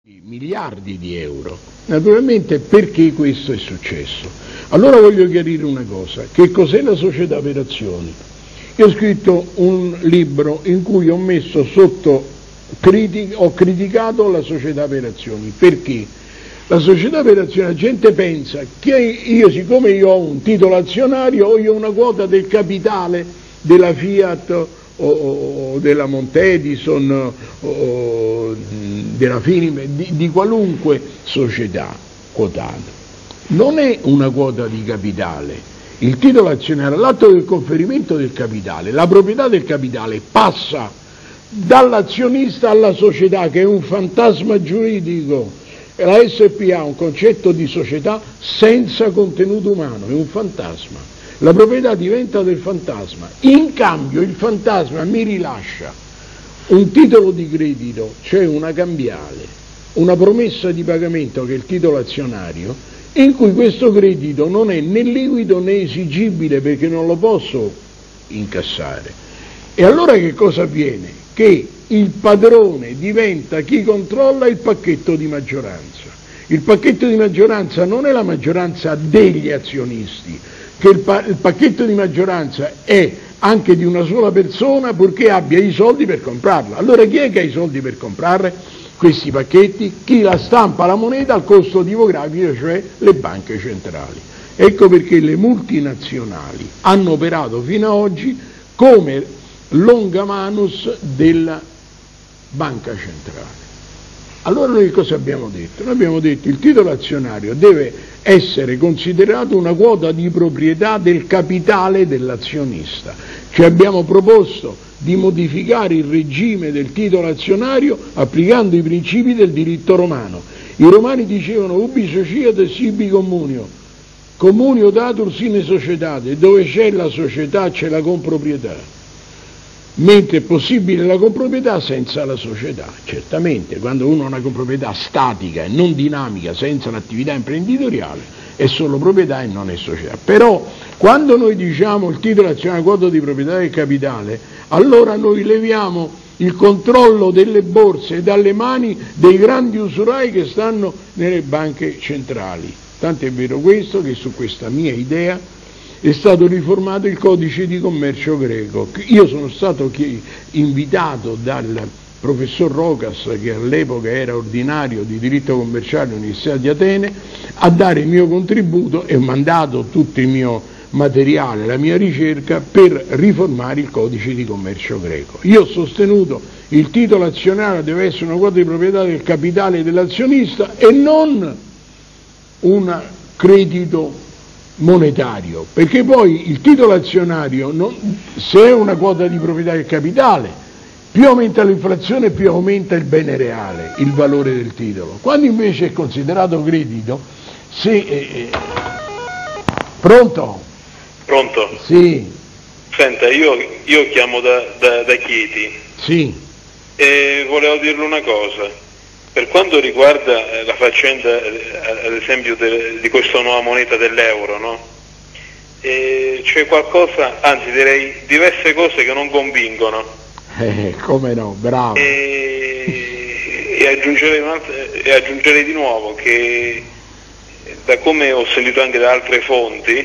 miliardi di euro. Naturalmente perché questo è successo? Allora voglio chiarire una cosa, che cos'è la società per azioni? Io ho scritto un libro in cui ho messo sotto ho criticato la società per azioni. Perché? La società per azioni, la gente pensa che io, siccome io ho un titolo azionario, o io ho una quota del capitale della Fiat o della Montedison o della Finim, di qualunque società quotata. Non è una quota di capitale. Il titolo azionario, l'atto del conferimento del capitale, la proprietà del capitale passa dall'azionista alla società, che è un fantasma giuridico. La SpA è un concetto di società senza contenuto umano, è un fantasma. La proprietà diventa del fantasma. In cambio il fantasma mi rilascia un titolo di credito, cioè una cambiale, una promessa di pagamento che è il titolo azionario, in cui questo credito non è né liquido né esigibile perché non lo posso incassare. E allora che cosa avviene? Che il padrone diventa chi controlla il pacchetto di maggioranza. Il pacchetto di maggioranza non è la maggioranza degli azionisti, che il pacchetto di maggioranza è anche di una sola persona purché abbia i soldi per comprarla. Allora chi è che ha i soldi per comprare questi pacchetti? Chi la stampa la moneta al costo tipografico, cioè le banche centrali. Ecco perché le multinazionali hanno operato fino ad oggi come longa manus della banca centrale. Allora noi cosa abbiamo detto? Noi abbiamo detto che il titolo azionario deve essere considerato una quota di proprietà del capitale dell'azionista. Ci abbiamo proposto di modificare il regime del titolo azionario applicando i principi del diritto romano. I romani dicevano ubi societas ibi communio, communio datur sine societate, dove c'è la società c'è la comproprietà. Mentre è possibile la comproprietà senza la società. Certamente, quando uno ha una comproprietà statica e non dinamica, senza l'attività imprenditoriale, è solo proprietà e non è società. Però, quando noi diciamo il titolo azionario quota di proprietà del capitale, allora noi leviamo il controllo delle borse dalle mani dei grandi usurai che stanno nelle banche centrali. Tanto è vero questo che su questa mia idea è stato riformato il codice di commercio greco. Io sono stato invitato dal professor Rokas, che all'epoca era ordinario di diritto commerciale all'Università di Atene, a dare il mio contributo e ho mandato tutto il mio materiale, la mia ricerca per riformare il codice di commercio greco. Io ho sostenuto che il titolo azionario deve essere una quota di proprietà del capitale dell'azionista e non un credito monetario, perché poi il titolo azionario, se è una quota di proprietà del capitale, più aumenta l'inflazione più aumenta il bene reale, il valore del titolo. Quando invece è considerato credito, se pronto? Pronto? Sì. Senta, io chiamo da Chieti. Sì. E volevo dirle una cosa. Per quanto riguarda la faccenda, ad esempio, di questa nuova moneta dell'euro, no? C'è qualcosa, anzi direi diverse cose che non convincono. Come no, bravo. E aggiungerei di nuovo che, da come ho sentito anche da altre fonti,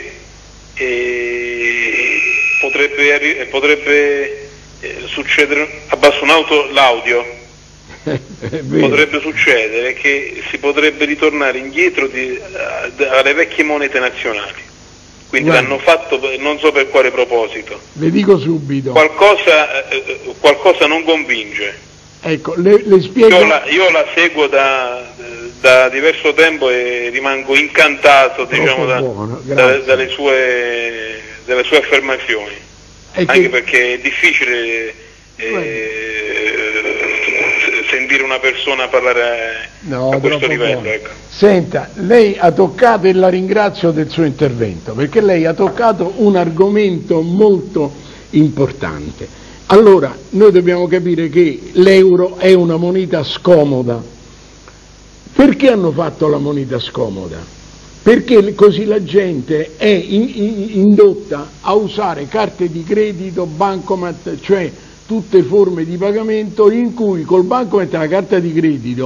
potrebbe succedere, abbasso l'audio. Potrebbe succedere che si potrebbe ritornare indietro alle vecchie monete nazionali, quindi l'hanno fatto non so per quale proposito. Le dico subito, qualcosa non convince. Ecco, le spiego. Io la seguo da diverso tempo e rimango incantato, diciamo, dalle sue affermazioni, anche perché è difficile sentire una persona parlare a questo livello. Ecco. Senta, lei ha toccato, e la ringrazio del suo intervento, perché lei ha toccato un argomento molto importante. Allora, noi dobbiamo capire che l'euro è una moneta scomoda. Perché hanno fatto la moneta scomoda? Perché così la gente è indotta a usare carte di credito, bancomat, cioè tutte forme di pagamento in cui col bancomat e la carta di credito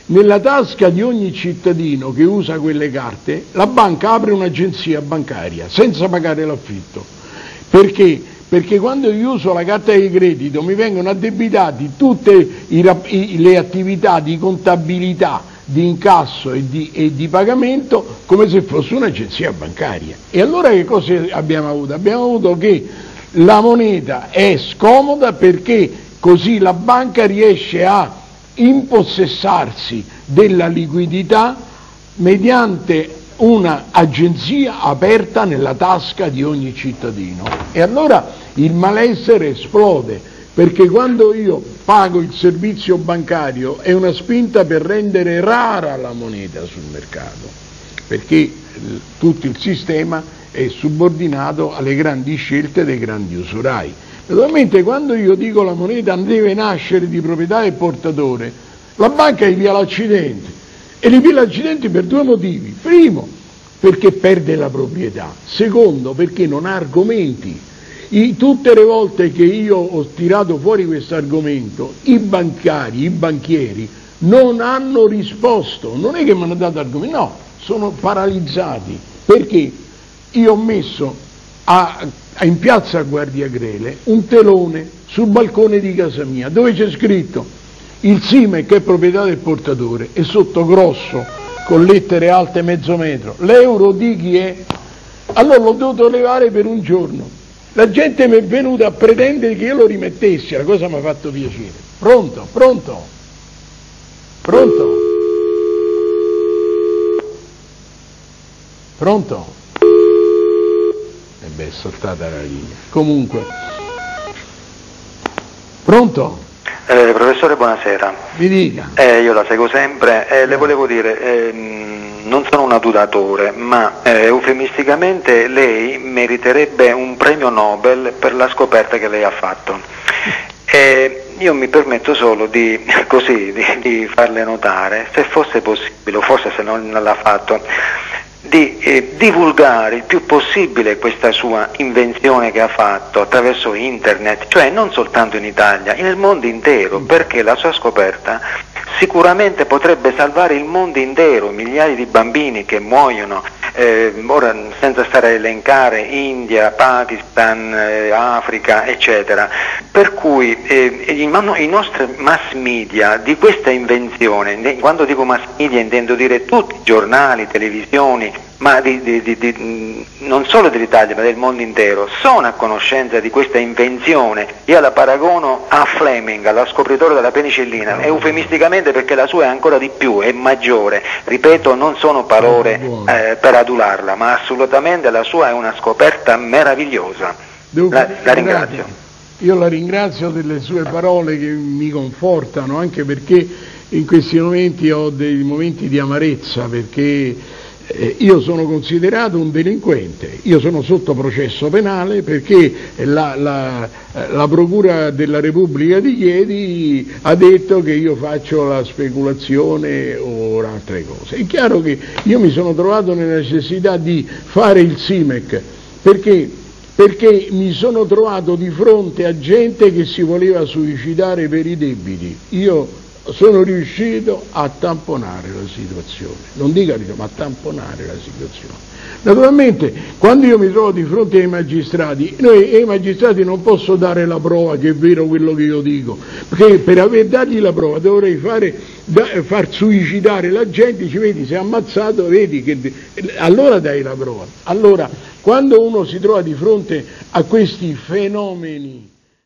nella tasca di ogni cittadino che usa quelle carte, la banca apre un'agenzia bancaria senza pagare l'affitto. Perché? Perché quando io uso la carta di credito mi vengono addebitati tutte le attività di contabilità, di incasso e di pagamento come se fosse un'agenzia bancaria. E allora che cosa abbiamo avuto? Abbiamo avuto che la moneta è scomoda perché così la banca riesce a impossessarsi della liquidità mediante una agenzia aperta nella tasca di ogni cittadino. E allora il malessere esplode, perché quando io pago il servizio bancario è una spinta per rendere rara la moneta sul mercato, perché tutto il sistema è subordinato alle grandi scelte dei grandi usurai. Naturalmente quando io dico la moneta deve nascere di proprietà del portatore, la banca gli via l'accidente, e gli via l'accidente per due motivi: primo, perché perde la proprietà; secondo, perché non ha argomenti. Tutte le volte che io ho tirato fuori questo argomento, i banchieri non hanno risposto, non è che mi hanno dato argomenti, no, sono paralizzati, perché io ho messo in piazza Guardiagrele un telone sul balcone di casa mia dove c'è scritto il SIMEC è proprietà del portatore e sotto grosso con lettere alte mezzo metro l'euro di chi è. Allora l'ho dovuto levare per un giorno, la gente mi è venuta a pretendere che io lo rimettessi, la cosa mi ha fatto piacere. Pronto? E beh, è saltata la linea. Comunque, pronto? Professore, buonasera. Mi dica. Io la seguo sempre e le volevo dire, non sono un adulatore, ma eufemisticamente lei meriterebbe un premio Nobel per la scoperta che lei ha fatto. Io mi permetto solo di farle notare, se fosse possibile, o forse se non l'ha fatto, di divulgare il più possibile questa sua invenzione che ha fatto attraverso internet, cioè non soltanto in Italia, nel mondo intero, perché la sua scoperta sicuramente potrebbe salvare il mondo intero, migliaia di bambini che muoiono, ora senza stare a elencare India, Pakistan, Africa, eccetera. Per cui i nostri mass media di questa invenzione, quando dico mass media intendo dire tutti, giornali, televisioni, ma non solo dell'Italia ma del mondo intero, sono a conoscenza di questa invenzione. Io la paragono a Fleming, allo scopritore della penicillina, eufemisticamente perché la sua è ancora di più, è maggiore. Ripeto, non sono parole per adularla, ma assolutamente la sua è una scoperta meravigliosa. La ringrazio. Io la ringrazio delle sue parole che mi confortano, anche perché in questi momenti ho dei momenti di amarezza, perché io sono considerato un delinquente, io sono sotto processo penale perché la Procura della Repubblica di Chieti ha detto che io faccio la speculazione o altre cose. È chiaro che io mi sono trovato nella necessità di fare il SIMEC perché mi sono trovato di fronte a gente che si voleva suicidare per i debiti. Io sono riuscito a tamponare la situazione, non dico ma a tamponare la situazione. Naturalmente quando io mi trovo di fronte ai magistrati, ai magistrati non posso dare la prova che è vero quello che io dico, perché per aver dargli la prova dovrei far suicidare la gente, ci vedi, sei ammazzato, vedi che allora dai la prova. Allora quando uno si trova di fronte a questi fenomeni